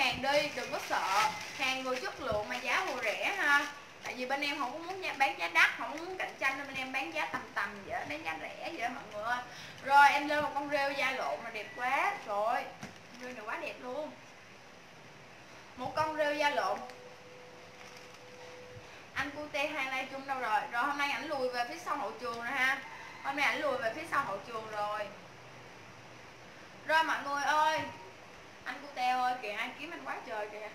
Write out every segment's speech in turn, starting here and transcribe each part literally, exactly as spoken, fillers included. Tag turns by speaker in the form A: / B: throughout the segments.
A: hàng đi, đừng có sợ. Hàng vừa chất lượng mà giá vừa rẻ ha. Tại vì bên em không có muốn bán giá đắt, không có muốn cạnh tranh nên bên em bán giá tầm tầm vậy, bán giá rẻ vậy đó mọi người ơi. Rồi em lên một con rêu da lộn mà đẹp quá. Trời ơi, rêu này quá đẹp luôn. Một con rêu da lộn. Anh Cute highlight chung đâu rồi? Rồi hôm nay ảnh lùi về phía sau hậu trường rồi ha. Hôm nay ảnh lùi về phía sau hậu trường rồi. Rồi mọi người ơi, anh Cute ơi, kìa ai kiếm anh quá trời kìa.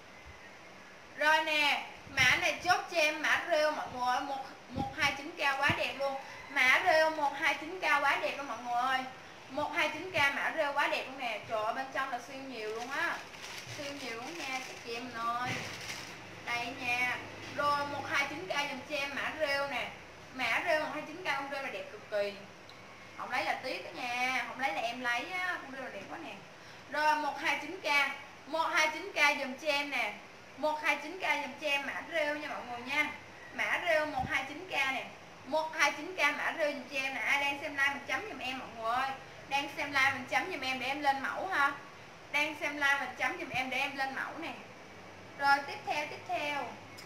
A: Rồi nè, mã này chốt cho em mã rêu mọi người ơi, một hai chín k quá đẹp luôn. Mã rêu một hai chín k quá đẹp luôn mọi người ơi. một hai chín k mã rêu quá đẹp luôn nè. Trời ơi, bên trong là siêu nhiều luôn á. Siêu nhiều luôn nha các chị em ơi. Đây nha. Rồi một hai chín k dùm cho em mã rêu nè. Mã rêu một hai chín k con rêu là đẹp cực kỳ. Không lấy là tiếc đó nha, không lấy là em lấy á, con rêu là đẹp quá nè. Rồi một hai chín k, một hai chín k dùm cho em nè. một hai chín k dùm cho em mã rêu nha mọi người nha. Mã rêu một hai chín k nè. một hai chín k mã rêu dùm cho em nè. Ai đang xem live mình chấm dùm em mọi người ơi. Đang xem live mình chấm dùm em để em lên mẫu ha. Đang xem live mình chấm dùm em để em lên mẫu nè. Rồi tiếp theo tiếp theo.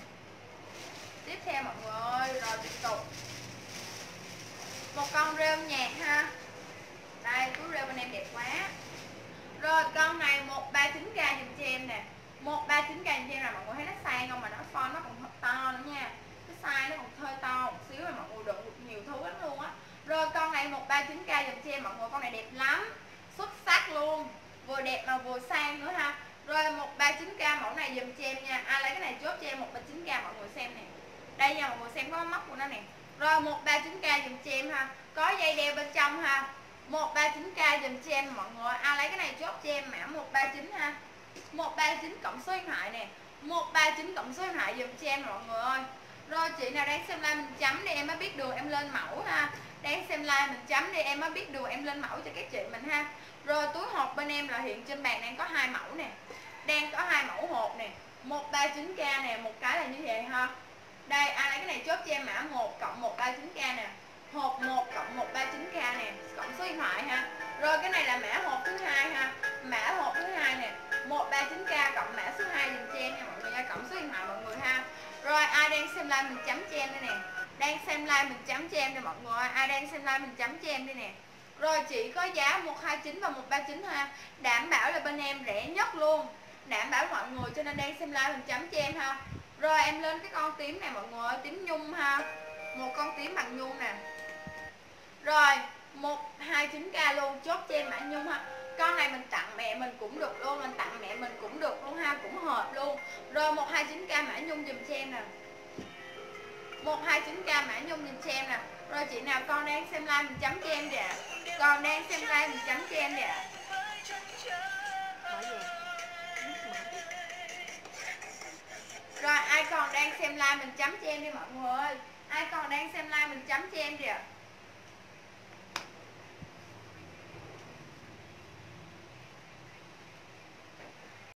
A: Tiếp theo mọi người ơi, rồi tiếp tục. Một con rêu nhạt ha. Đây, túi rêu bên em đẹp quá. Rồi con này một ba chín k dùm cho em nè. một ba chín k dùm cho em là mọi người thấy nó sang không mà nó font nó còn to nữa nha. Cái size nó còn hơi to một xíu mà mọi người đựng được nhiều thứ lắm luôn á. Rồi con này một ba chín k dùm cho em mọi người, con này đẹp lắm. Xuất sắc luôn. Vừa đẹp mà vừa sang nữa ha. Rồi một ba chín k mẫu này dùm cho em nha. Ai lấy cái này chốt cho em một ba chín k mọi người xem nè. Đây nha mọi người xem có móc của nó nè. Rồi một ba chín k dùm cho em ha. Có dây đeo bên trong ha. một ba chín k dùm cho em mọi người. Ai lấy cái này chốt cho em mã một ba chín ha. một ba chín cộng số điện thoại nè. một ba chín cộng số điện thoại dùm cho em mọi người ơi. Rồi chị nào đang xem live mình chấm đi em mới biết đường em lên mẫu ha. Đang xem live mình chấm đi em mới biết đường em lên mẫu cho các chị mình ha. Rồi túi hộp bên em là hiện trên bàn đang có hai mẫu nè. Đang có hai mẫu hộp nè. một ba chín k nè, một cái là như vậy ha. Đây, ai lấy cái này chốt cho em mã một cộng một ba chín k nè. Hộp một cộng một ba chín k nè, cộng số điện thoại ha. Rồi cái này là mã hộp thứ hai ha. Mã hộp thứ hai nè, một ba chín k cộng mã số hai dùm cho em nha mọi người nha, cộng số điện thoại mọi người ha. Rồi ai đang xem live mình chấm cho em đây nè. Đang xem live mình chấm cho em đây mọi người. Ai đang xem live mình chấm cho em đây nè. Rồi chị có giá một hai chín và một ba chín ha. Đảm bảo là bên em rẻ nhất luôn. Đảm bảo mọi người cho nên đang xem live mình chấm cho em ha. Rồi em lên cái con tím này mọi người, tím nhung ha. Một con tím bằng nhung nè. Rồi một hai chín k luôn, chốt cho em mã nhung ha. Con này mình tặng mẹ mình cũng được luôn, mình tặng mẹ mình cũng được luôn ha, cũng hợp luôn. Rồi một hai chín k mã nhung dùm cho em nè. một hai chín k mã nhung dùm cho em nè. Rồi chị nào con đang xem live mình chấm cho em kìa. Con đang xem live mình chấm cho em kìa. Rồi ai còn đang xem live mình chấm cho em đi mọi người ơi. Ai còn đang xem live mình chấm cho em kìa.